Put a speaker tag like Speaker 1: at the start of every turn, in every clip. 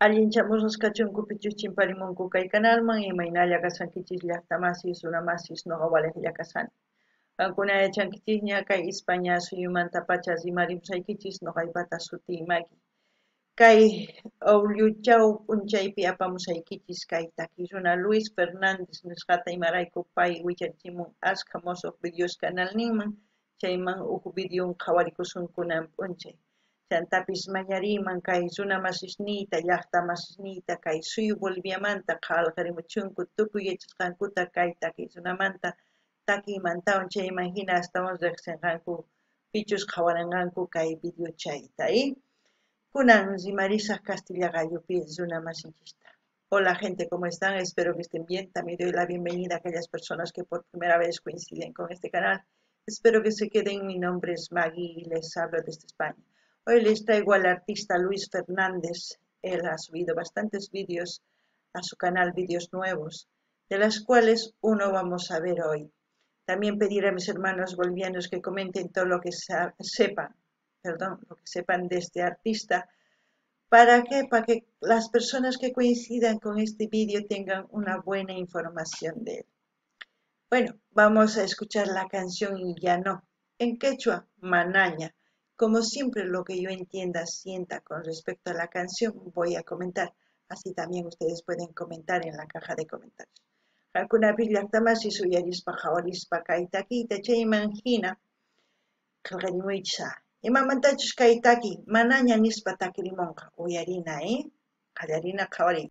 Speaker 1: Allinchamusqas kachunkupichus chimparimunku kay kanalman imaynalla kasankichis llaqtamasis runamasis noqa waliqlla kasani. Qankuna yachankichikña kay España suyumanta pacha rimarimsaykichis noqaypata sutiymaki. Kay Aulluchaw p'unchaypi apamusaykichis kay taki runa Luis Fernández nisqata imarayku pay willachimun ashka musuq videos canal ninman chayman video qhawarikusunkunan p'unchay. Chantapis mañariyman kay runa masisniyta llaqta masisniyta kay suyu Boliviamanta qhawallqarimuchunku tukuy yachasqankuta kay taki runamanta takiymantawan chayman hina astawan riqsinqanku pichus qhawarinqanku kay video chayta. Kunan rimarisaq Castilla gallopi runa masinchista. Hola gente, ¿cómo están? Espero que estén bien. También doy la bienvenida a aquellas personas que por primera vez coinciden con este canal. Espero que se queden. Mi nombre es Maggie y les hablo desde España. Hoy les traigo al artista Luis Fernández. Él ha subido bastantes vídeos a su canal, vídeos nuevos, de las cuales uno vamos a ver hoy. También pediré a mis hermanos bolivianos que comenten todo lo que sepan de este artista. ¿Para qué? Para que las personas que coincidan con este vídeo tengan una buena información de él. Bueno, vamos a escuchar la canción Illano, en quechua, Manaña. Como siempre, lo que yo entienda, sienta con respecto a la canción, voy a comentar. Así también ustedes pueden comentar en la caja de comentarios. Halkunapi llaqtamasi suyarispa hawarispa kaytakiyta chayman hina qillqarimuycha. Imamantachus kay taki manaña nispa takirimunqa uyarina, qallarina qhawariy.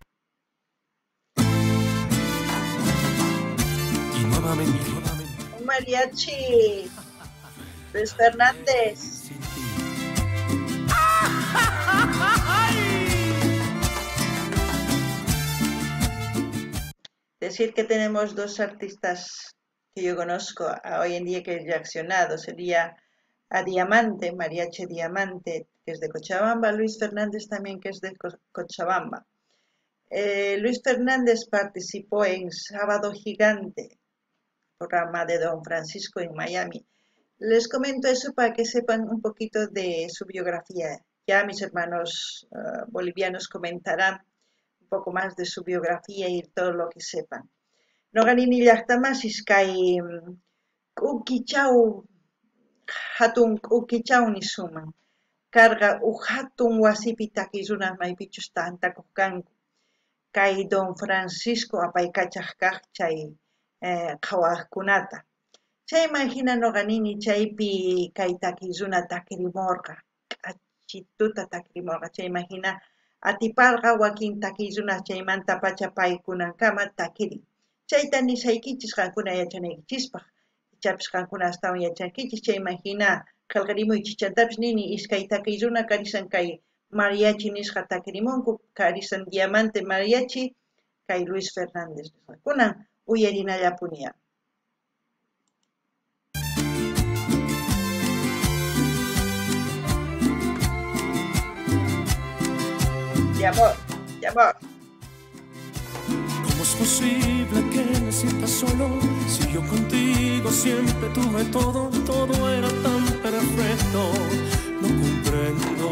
Speaker 2: Y nuevamente.
Speaker 1: Mariachi Luis Fernández. Decir que tenemos dos artistas que yo conozco hoy en día que he reaccionado sería a Diamante, Mariachi Diamante, que es de Cochabamba, Luis Fernández también, que es de Cochabamba. Luis Fernández participó en Sábado Gigante, programa de Don Francisco en Miami. Les comento eso para que sepan un poquito de su biografía. Ya mis hermanos bolivianos comentarán un poco más de su biografía y todo lo que sepan. Noganini llaqtamasis kay K'ukichaw hatun K'ukichaw nisuman karqa hatun wasipi taki runaq maypichus tantakuq kanku kay Don Francisco apaykachaq kaq chay qhawaqkunata. Chayman hina noqanini chaypi kay taki runa takirimorqa k'achituta takirimorqa chayman hina atiparqa wakin taki runa chaymanta pacha paykunankama takiri. Chayta nisaykichis qankuna yachanaykichispaq. Ichapis qankuna astawan yachankichis chayman hina qillqarimuychis chantapis nini iskay taki runa karisan kay Mariachi nisqa takirimunku karisan Diamante Mariachi kay Luis Fernández. Kunan uyarinallapuniya. De amor, de amor.
Speaker 2: ¿Cómo es posible que me sienta solo? Si yo contigo siempre tuve todo, todo era tan perfecto. No comprendo.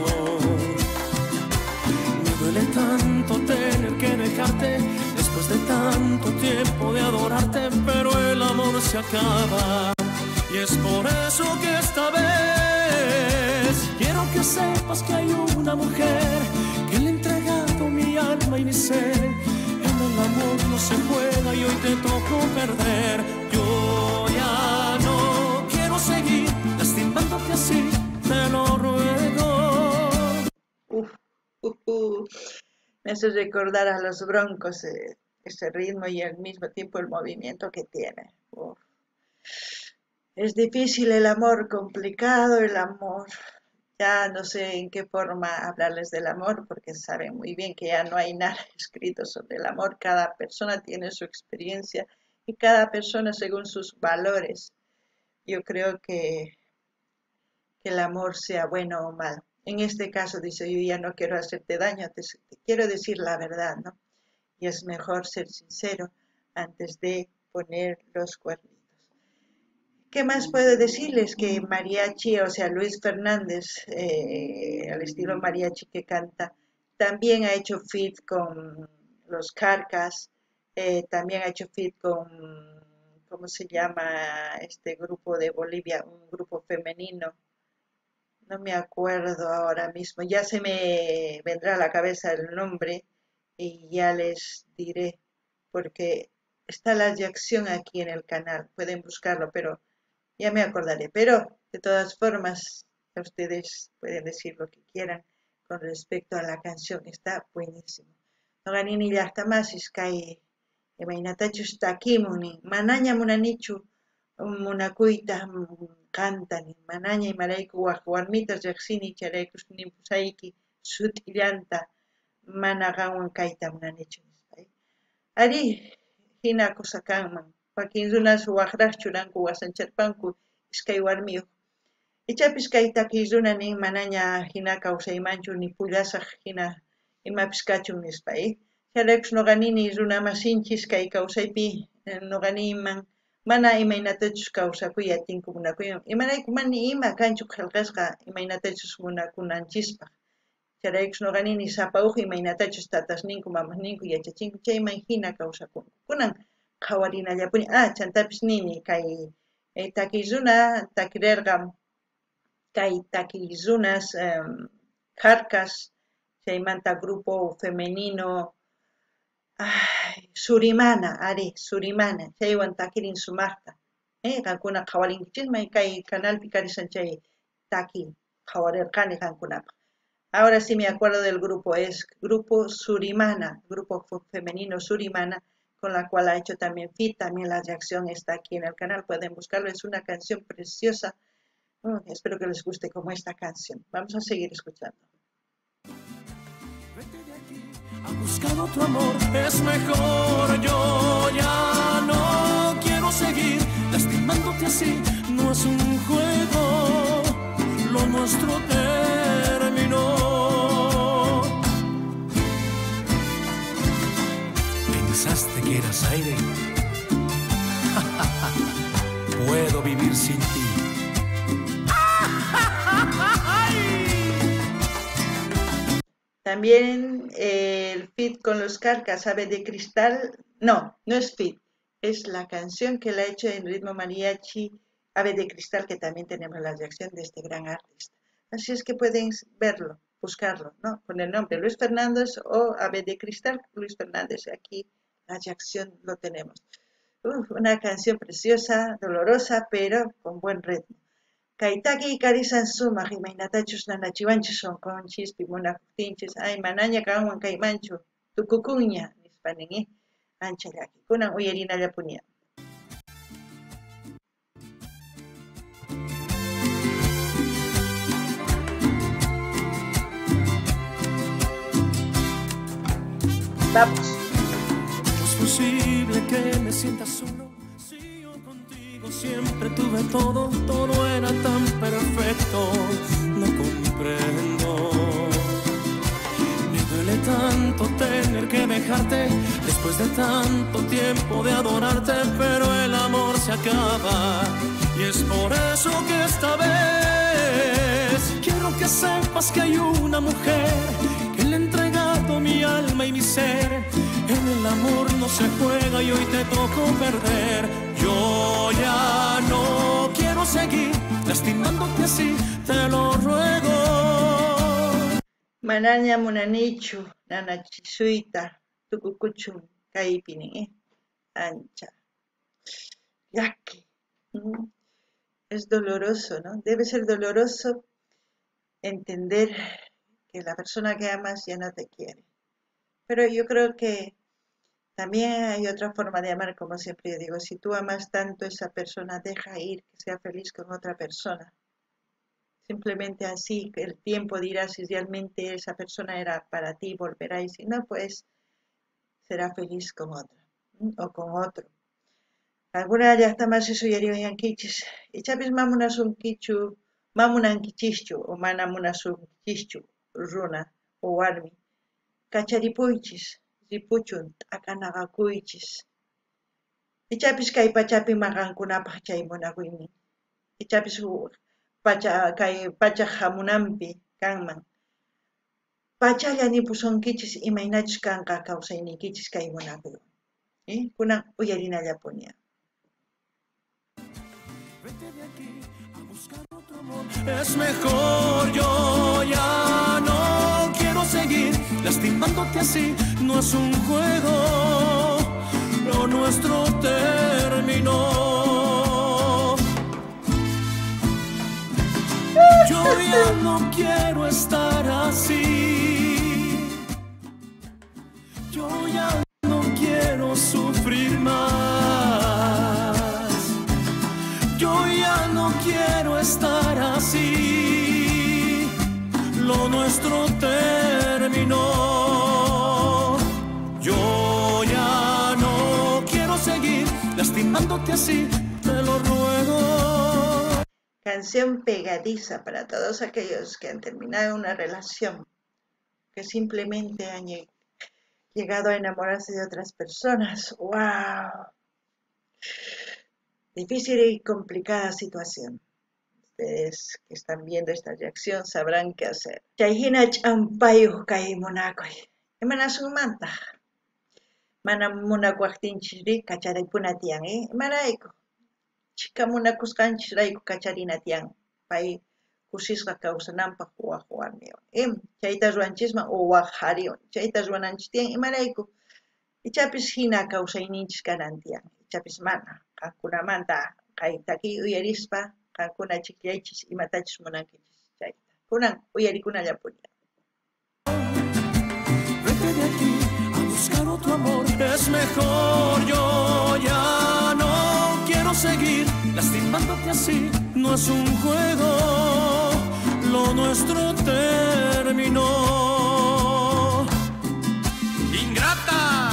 Speaker 2: Me duele tanto tener que dejarte después de tanto tiempo de adorarte, pero el amor se acaba. Y es por eso que esta vez quiero que sepas que hay una mujer que le he entregado mi alma y mi ser. El amor no se juega y hoy te tocó perder. Yo ya no quiero seguir lastimándote así, te lo ruego.
Speaker 1: Me hace recordar a los Broncos ese ritmo y al mismo tiempo el movimiento que tiene. Es difícil el amor, complicado el amor. Ya no sé en qué forma hablarles del amor, porque saben muy bien que ya no hay nada escrito sobre el amor. Cada persona tiene su experiencia y cada persona según sus valores. Yo creo que el amor sea bueno o malo. En este caso dice, yo ya no quiero hacerte daño, te quiero decir la verdad, ¿no? Y es mejor ser sincero antes de poner los cuernitos. ¿Qué más puedo decirles? Que Mariachi, o sea, Luis Fernández, al estilo mariachi que canta, también ha hecho feat con los Carcas, también ha hecho feat con, ¿cómo se llama este grupo de Bolivia? Un grupo femenino, no me acuerdo ahora mismo, ya se me vendrá a la cabeza el nombre y ya les diré, porque está la reacción aquí en el canal, pueden buscarlo, pero ya me acordaré. Pero de todas formas, ustedes pueden decir lo que quieran con respecto a la canción, está buenísimo. No ganini llaqtamasis kay imaynatachus takimuni, manaña munanichu munakuyta kantani, manaña imarayku waq warmita riqsini charaykus nimpusayki sut'illanta mana qanwan kayta munanichu nispa. Ari hina kusa kanman, wakin runas waqraqchu ranku wasancharpanku iskay warmiyuq. Ichapis kay takiy runa nin manaña hina kawsaymanchu ni pullasaq hina imapis kachun nispa. Charaykus nuqanini runa masinchis kay kawsaypi nuqaniman mana imaynatachus kawsakuy atinku munakuyan. Imarayku mani ima kanchu qillqasqa imaynatachus munakunanchispaq. Charaykus nuqanini sapa huk imaynatachus tatasninku mamasninku yachachinku chayman hina kawsakun. Kunan qhawarinallapuni. Chantapis nini kay takiy runa takirirqa kay takiy runas Carcas, chaymanta grupo femenino Surimana, ari Surimana, chaywan takirin sumaqta. Qankuna qhawarinkichikman kay canalpi karisan chay taki qhawarirqani qankunapaq. Ahora sí me acuerdo del grupo, es Grupo Surimana, grupo femenino Surimana, con la cual ha hecho también feat, también la reacción está aquí en el canal, pueden buscarlo, es una canción preciosa, espero que les guste como esta canción. Vamos a seguir escuchando.
Speaker 2: Vete de aquí a buscar otro amor, es mejor, yo ya no quiero seguir lastimándote así, no es un juego, lo nuestro terminó. Pensaste que eras aire, puedo vivir sin ti.
Speaker 1: También el feat con los Carcas, Ave de Cristal, no es feat, es la canción que la ha hecho en ritmo mariachi, Ave de Cristal, que también tenemos la reacción de este gran artista. Así es que pueden verlo, buscarlo, ¿no? Con el nombre Luis Fernández o Ave de Cristal, Luis Fernández, aquí la reacción lo tenemos. Una canción preciosa, dolorosa, pero con buen ritmo. Kaitaki karisan sumaq imaynatachus nanachiwanchis sonqonchis munaquptinchis ay manaña kanwan kaymanchu tukukunña nispa nin ancha llakikunan uyarinallapuña. Vamos.
Speaker 2: ¿Cómo es posible que me sientas solo? Si yo contigo siempre tuve todo, todo era tan perfecto, no comprendo. Me duele tanto tener que dejarte, después de tanto tiempo de adorarte, pero el amor se acaba, y es por eso que esta vez quiero que sepas que hay una mujer que le he entregado mi alma y mi ser. En el amor no se juega y hoy te tocó perder. Yo ya no quiero seguir lastimándote así, te lo ruego.
Speaker 1: Manaña munanichu nanachisuita tukukuchun kaypini ancha yaki. Es doloroso, ¿no? Debe ser doloroso entender que la persona que amas ya no te quiere. Pero yo creo que también hay otra forma de amar, como siempre yo digo, si tú amas tanto a esa persona, deja ir, que sea feliz con otra persona. Simplemente así, el tiempo dirá si realmente esa persona era para ti, volverá, y si no, pues será feliz con otra, o con otro. Alguna ya está más eso yario yankichis. Y chapis mamunasun kichu, mamunan kichichu, o manamunasun kichichu, runa, o warmi. Kacharipuichis, ripuchun, akanagakuychis. Ichapis kay pachapi maqankunapaq chay munakuymi. Ichapis kay pacha hamunampi kanman. pachalla nipusunkichis imaynachus kanqa kawsaynikichis kay munakuywan. Kunan uyarinallapuña.
Speaker 2: Vete de aquí a buscar otro amor. Es mejor, yo ya no quiero seguir lastimándote así. No es un juego, lo nuestro terminó. Yo ya no quiero estar así. Yo ya no quiero sufrir más. Yo ya no quiero estar así. Lo nuestro terminó. Yo ya no quiero seguir lastimándote así. Te lo ruego.
Speaker 1: Canción pegadiza para todos aquellos que han terminado una relación, que simplemente han llegado a enamorarse de otras personas. ¡Wow! Difícil y complicada situación. Ustedes que están viendo esta reacción sabrán qué hacer. Chayhina champayu kay munakoy. Imana sumanta. Mana munakuaqtinchiri kacharaypuna tiyan, imarayku. Chika munakusqanchis rayku kacharina tiyan. Pay kusisqa kawsananpaq waq warmiwan. Chayta ruwanchisman waq hariwan. Chayta ruwananchis tiyan imarayku. Ichapis hina kawsayninchis kanan tiyan. Ichapis mana. Qankunamanta kay takiy uyarispa qankuna chiqllaychis imatachis munankichis chayta. Kunan uyarikunallapuña.
Speaker 2: Vete de aquí a buscar otro amor. Es mejor, yo ya no quiero seguir lastimándote así. No es un juego, lo nuestro terminó. ¡Ingrata!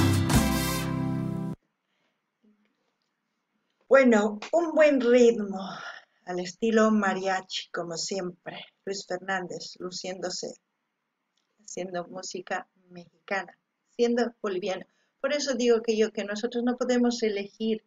Speaker 1: Bueno, un buen ritmo al estilo mariachi, como siempre. Luis Fernández, luciéndose, haciendo música mexicana, siendo boliviano. Por eso digo que nosotros no podemos elegir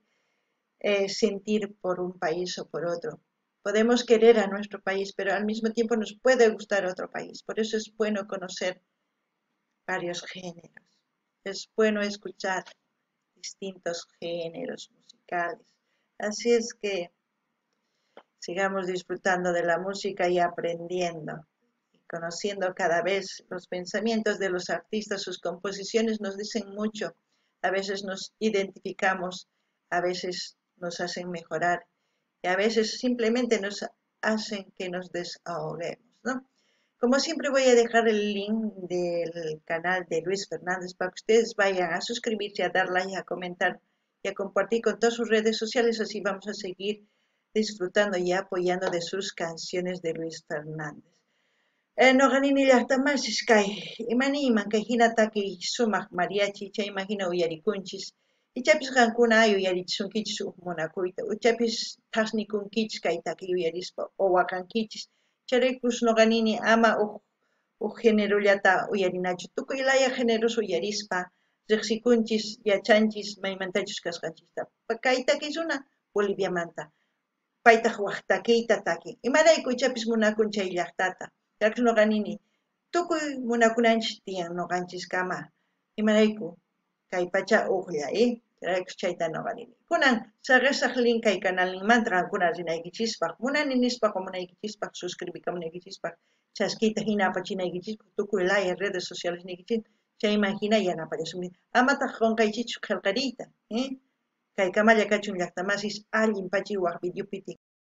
Speaker 1: sentir por un país o por otro. Podemos querer a nuestro país, pero al mismo tiempo nos puede gustar otro país. Por eso es bueno conocer varios géneros. Es bueno escuchar distintos géneros musicales. Así es que sigamos disfrutando de la música y aprendiendo y conociendo cada vez los pensamientos de los artistas. Sus composiciones nos dicen mucho. A veces nos identificamos, a veces nos hacen mejorar y a veces simplemente nos hacen que nos desahoguemos, ¿no? Como siempre voy a dejar el link del canal de Luis Fernández para que ustedes vayan a suscribirse, a dar like, a comentar y a compartir con todas sus redes sociales. Así vamos a seguir disfrutando y apoyando de sus canciones de Luis Fernández. Noqanini llaqtamanchis kay imaniman kay hinataki sumaq mariachi chay imagina uyarikunchis. Ichapis qankuna uyarichisunkichis munakuyta. Uchapis thasnikunkichis kay taki uyarispa o waqankichis. Charaykus noqanini ama génerollata uyarinachu. Tukuy laya géneros uyarispa riqsikunchis yachanchis maymantachus kasqanchista. Kay takisuna Boliviamanta. Paytaq waq takiyta taki. Imarayku ichapis munakun chay llaqtata. Chakus noqanini tukuy munakunanchis tiyan noqanchiskama. Imarayku kay pacha uqlla, Charaykus chayta noqanini. Kunan saqisaq link kay canalninmanta qankuna rinaykichispaq, munani nispaq o munaykichispaq, suscribikamunaykichispaq, chaskita hina apachinaykichispaq, tukuy laya redes sociales nikichis, chayman hina yanapayasumi. Amataq qunqaykichu qillqariyta, kay kamalla kachun llaqtamasis allin pachiy waq videopi